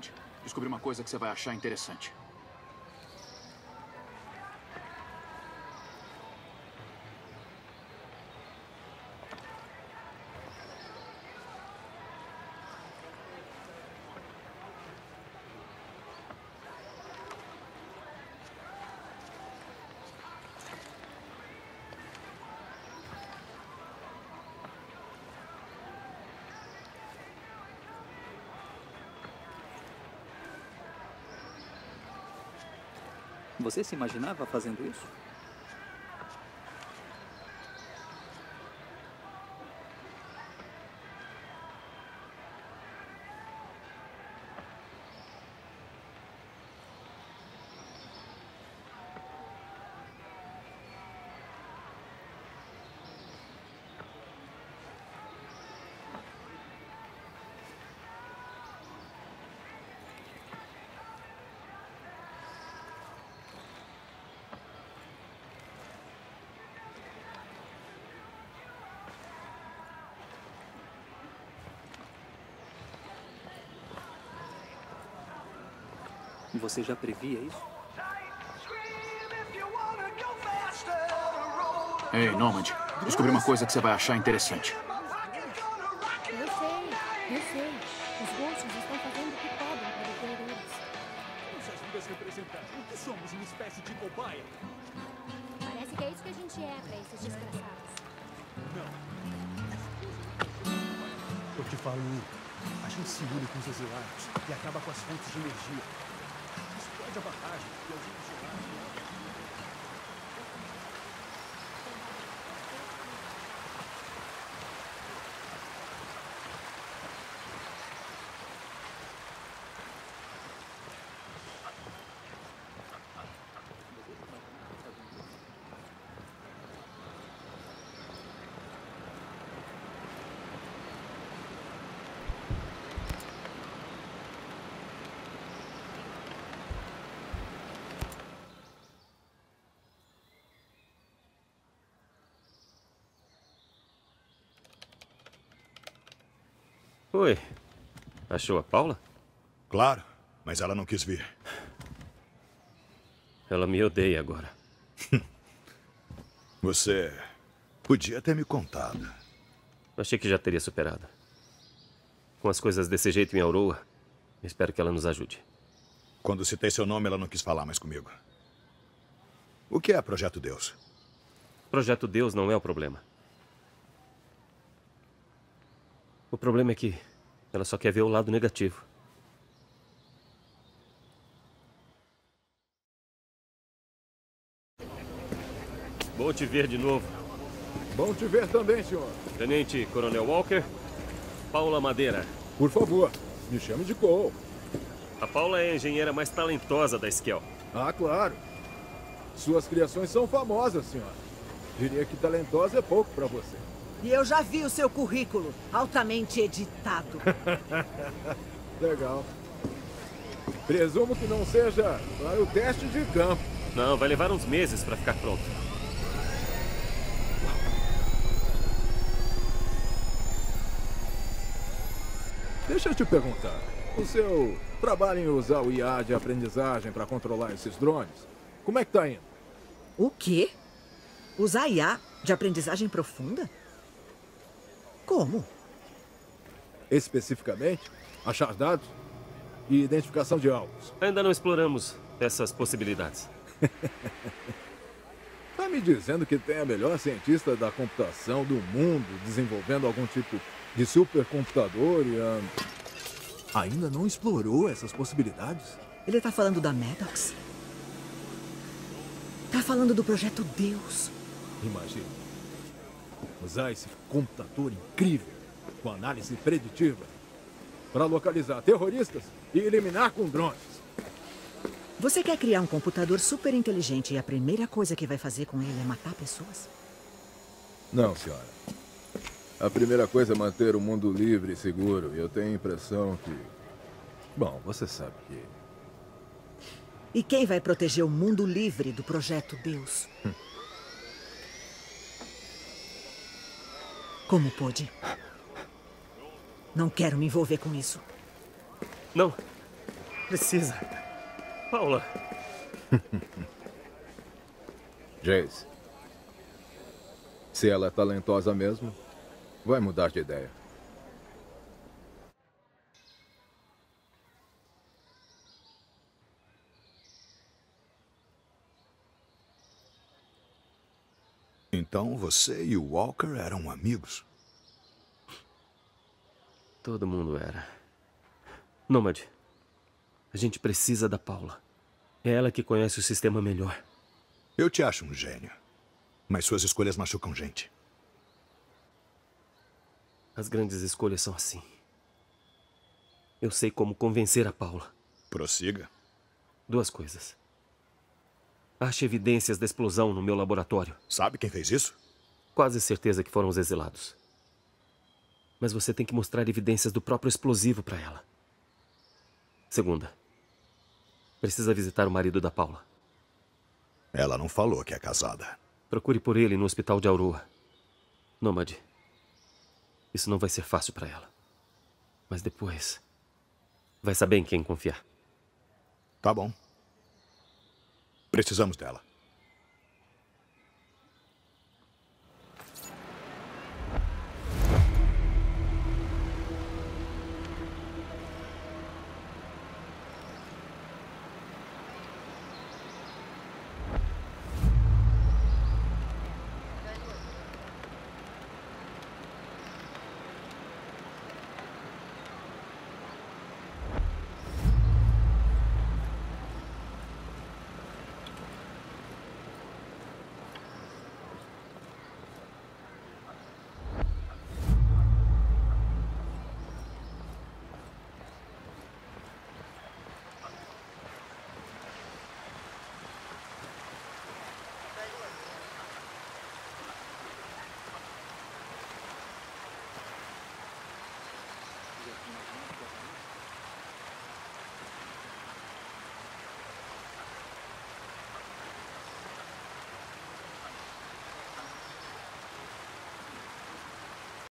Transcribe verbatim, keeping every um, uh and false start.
Nomad. Descobri uma coisa que você vai achar interessante. Você se imaginava fazendo isso? Você já previa isso? Ei, Nomad. Descobri uma coisa que você vai achar interessante. Eu sei, eu sei. Os Ghosts estão fazendo o que podem para deter eles. Nos ajudas a representar o que somos, uma espécie de cobaia? Parece que é isso que a gente é para esses desgraçados. Não. Eu te falo, a gente se une com os exilados e acaba com as fontes de energia. Explode a barragem e alguém isolado. Oi. Achou a Paula? Claro, mas ela não quis vir. Ela me odeia agora. Você podia ter me contado. Achei que já teria superado. Com as coisas desse jeito em Aurora, espero que ela nos ajude. Quando citei seu nome, ela não quis falar mais comigo. O que é Projeto Deus? Projeto Deus não é o problema. O problema é que ela só quer ver o lado negativo. Bom te ver de novo. Bom te ver também, senhor. Tenente Coronel Walker, Paula Madeira. Por favor, me chame de Cole. A Paula é a engenheira mais talentosa da Skell. Ah, claro. Suas criações são famosas, senhor. Diria que talentosa é pouco para você. E eu já vi o seu currículo, altamente editado. Legal. Presumo que não seja para o teste de campo. Não, vai levar uns meses para ficar pronto. Deixa eu te perguntar. O seu trabalho em usar o I A de aprendizagem para controlar esses drones, como é que tá indo? O quê? Usar I A de aprendizagem profunda? Como? Especificamente, achar dados e identificação de alvos. Ainda não exploramos essas possibilidades. Tá me dizendo que tem a melhor cientista da computação do mundo desenvolvendo algum tipo de supercomputador e ah, ainda não explorou essas possibilidades? Ele tá falando da Maddox? Tá falando do Projeto Deus. Imagina. Usar esse computador incrível, com análise preditiva, para localizar terroristas e eliminar com drones. Você quer criar um computador super inteligente e a primeira coisa que vai fazer com ele é matar pessoas? Não, senhora. A primeira coisa é manter o mundo livre e seguro. E eu tenho a impressão que... Bom, você sabe que... E quem vai proteger o mundo livre do Projeto Deus? Hum. Como pôde? Não quero me envolver com isso. Não. Precisa. Paula. Jace. Se ela é talentosa mesmo, vai mudar de ideia. Então você e o Walker eram amigos? Todo mundo era. Nômade, a gente precisa da Paula. É ela que conhece o sistema melhor. Eu te acho um gênio. Mas suas escolhas machucam gente. As grandes escolhas são assim. Eu sei como convencer a Paula. Prossiga. Duas coisas. Ache evidências da explosão no meu laboratório. Sabe quem fez isso? Quase certeza que foram os exilados. Mas você tem que mostrar evidências do próprio explosivo para ela. Segunda. Precisa visitar o marido da Paula. Ela não falou que é casada. Procure por ele no hospital de Aurora. Nômade. Isso não vai ser fácil para ela. Mas depois, vai saber em quem confiar. Tá bom. Precisamos dela.